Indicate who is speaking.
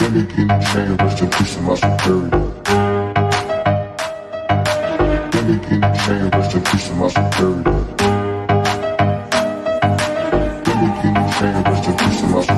Speaker 1: Panic in the chain, rest in peace to my superior. Panic in the chain, rest in peace to my superior. Panic in the chain, rest in peace to my superior.